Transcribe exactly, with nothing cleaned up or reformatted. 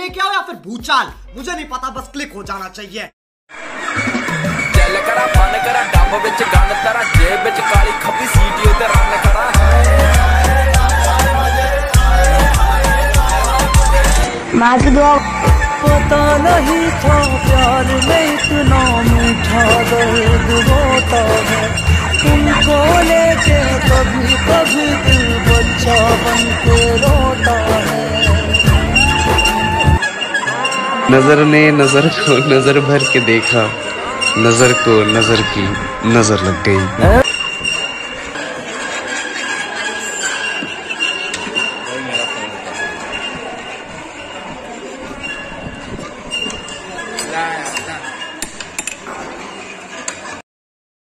लेके आओ या फिर भूचाल, मुझे नहीं पता, बस क्लिक हो जाना चाहिए। चल करा मन करा डब विच गन तेरा जेब विच काली खब्बी सीटी उते रन करा मार दो। पता नहीं था प्यार में इतना मीठा दर्द होता है, तुमको लेके कभी कभी दिल बच्चा बन के रोता है। नजर ने नजर को नजर भर के देखा, नजर को नजर की नजर लग गई।